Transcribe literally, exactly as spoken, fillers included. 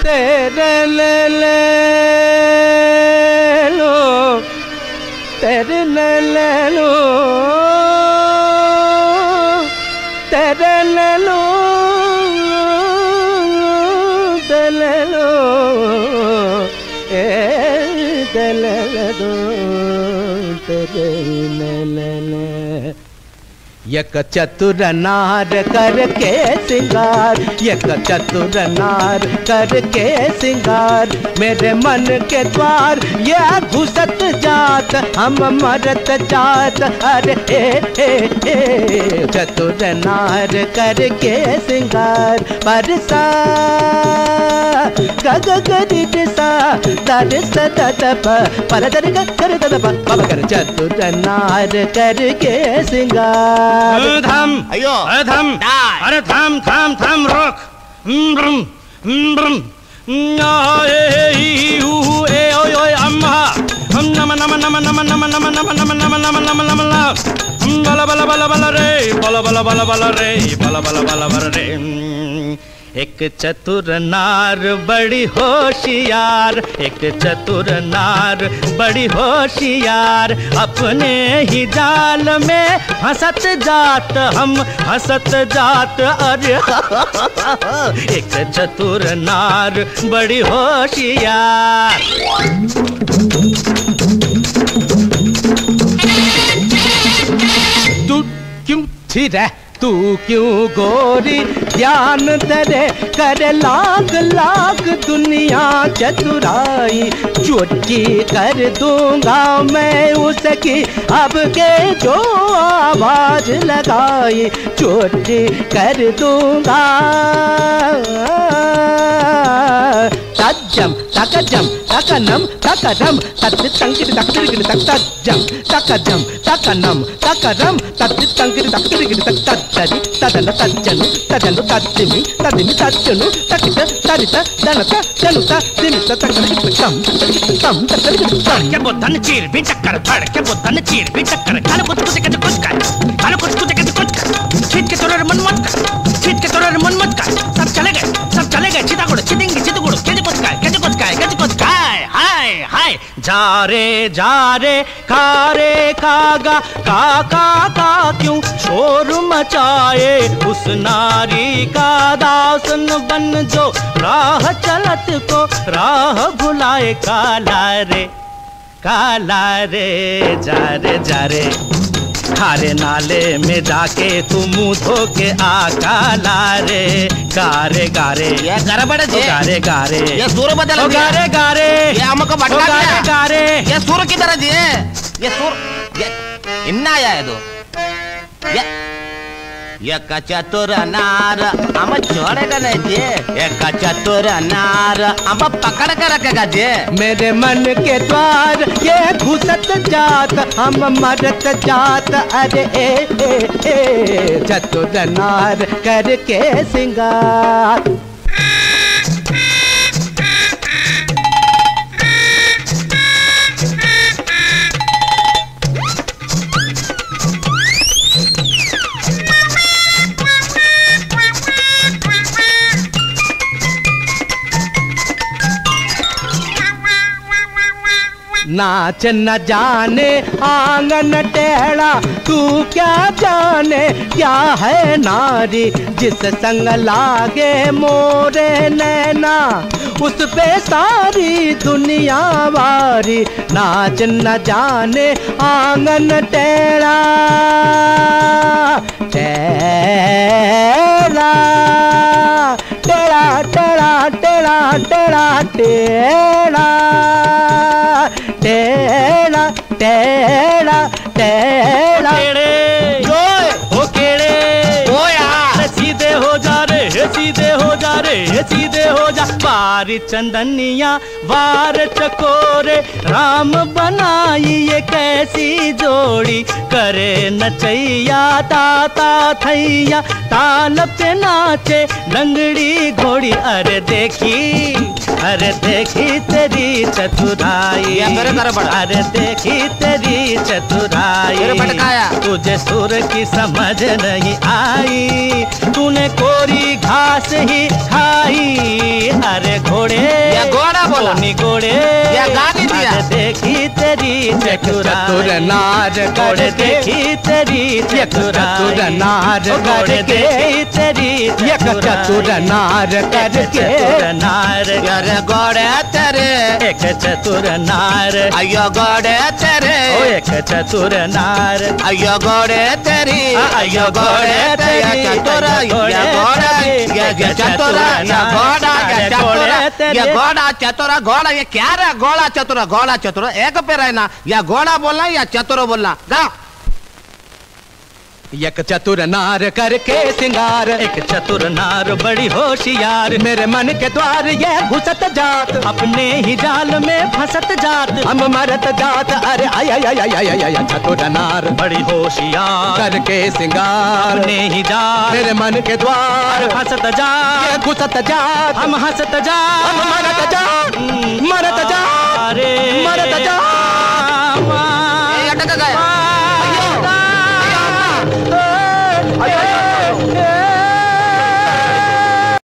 तेरे ले ले लो तेरे ले ले लो तेरे ले लो तेरे ले लो ए तेरे ले दो तेरे ले ले ले एक चतुर नार करके सिंगार एक चतुर नार करके सिंगार मेरे मन के द्वार ये घुसत जात हम मरत जात अरे ए ए ए चतुर नार करके सिंगार परसा गग गरि सा दर स दद प पर दर ग कर दद प प कर चतुर नार करके सिंगार थम अयो थम अरे थम थम थम रोक ब्रम ब्रम ए ए ऊ ए ओय ओय अम्मा हम नम नम नम नम नम नम नम नम नम नम नम नम नम बला बला बला बला रे बला बला बला बला रे बला बला बला बला रे एक चतुर नार बड़ी होशियार एक चतुर नार बड़ी होशियार अपने ही जाल में हंसत जात हम हंसत जात अरे एक चतुर नार बड़ी होशियार तू क्यों थी रे तू क्यों गोरी ध्यान धरे कर लाख लाख दुनिया चतुराई चुटकी कर दूंगा मैं उसकी अब के जो आवाज लगाई चुटकी कर दूंगा तज्जम तकजम तकनम तकरम तत् तंकिर तकदिर तक तज्जम तकजम तकनम तकरम तत् तंकिर तकदिर तक तज्जरि तदन तज्जनु तदनु तज्जिमि तदिमि तज्जनु तकित तरित दनत दनुत दिमित तकरित कम कम तकरित कम के बुद्धन चीर भी चक्कर फड़ के बुद्धन चीर भी चक्कर खाने कुछ कुछ के कुछ कर खाने कुछ कुछ के कुछ कर छीट के तोरे मन मत कर छीट के तोरे मन मत कर सब चले गए सब चले गए चिता गुड़ चिदिंगी चित गुड़ के कुछ काय के कुछ काय के कुछ काय हाय हाय जा रे जा रे खा रे खागा का का का क्यों शोर मचाए उस नारी का दासन बन जो राह चलत को राह भुलाए काला रे काला रे जा रे जा रे खारे नाले में जाके तू मुंह धो के आ काला रे गारे गारे ये गड़बड़ जे गारे गारे ये सुर बदल ओ गारे गारे ये हमको भटका गारे दिया गारे ये सुर किधर जी ये सुर ये इन्ना आया है तो ये ये चतुर नार हम छोड़ेगा नहीं जी ये चतुर नार हम पकड़ कर रखेगा जी मेरे मन के द्वार ये घुसत जात हम मरत जात अरे ए ए ए चतुर नार करके सिंगार नाच न जाने आंगन टेढ़ा तू क्या जाने क्या है नारी जिस संग लागे मोरे नैना उस पे सारी दुनिया वारी नाच न जाने आंगन टेढ़ा टेढ़ा टेढ़ा टेढ़ा टेढ़ा टेढ़ा टेढ़ा टेढ़ा टेढ़ा टेढ़ा ओ केड़े ओ यार सीधे हो जा रे सीधे हो जा रे सीधे हो जा बारी चंदनिया वार चकोरे राम बनाई ये कैसी जोड़ी करे नचैया ताता थैया ताल पे नाचे लंगड़ी घोड़ी अरे देखी अरे देखी तेरी चतुराई, या मेरे घर पड़ा। अरे देखी तेरी चतुराई, मेरे भटकाया। तुझे सुर की समझ नहीं आई, तूने कोरी घास ही खाई। अरे घोड़े या घोड़ा बोला। बोनी घोड़े या गाली दिया। अरे देखी तेरी चतुर चतुराई, नार घोड़े करके देखी तेरी चतुर नार घोड़े करके देखी तेरी एक चतुर नार करके चतुर नार, अरे घोड़े तेरे, एक चतुर नार, अयो घोड़े तेरे, ओ एक चतुर नार, अयो घोड़े तेरी, अयो घोड़े तेरी, या चतुर, अयो या घोड़े घोड़ा, तेरी, या एक चतुर, चतुर या घोड़ा, या अरे चतुर, घोड़े तेरी। या घोड़ा चतुर, घोड़ा ये क्या रहा? घोड़ा चतुर, घोड़ा चतुर एक पे रहना, या घोड़ा बोलना या चतुर बोलना। गा एक चतुर नार करके सिंगार, एक चतुर नार बड़ी होशियार, मेरे मन के द्वार ये घुसत जात, अपने ही जाल में फंसत जात, हम मरत जात। अरे आय आय आय आय आय आय चतुर नार बड़ी होशियार, करके सिंगार, अपने ही जाल मेरे मन के द्वार फंसत जात, ये घुसत जात, हम हंसत हम जात, मरत जात।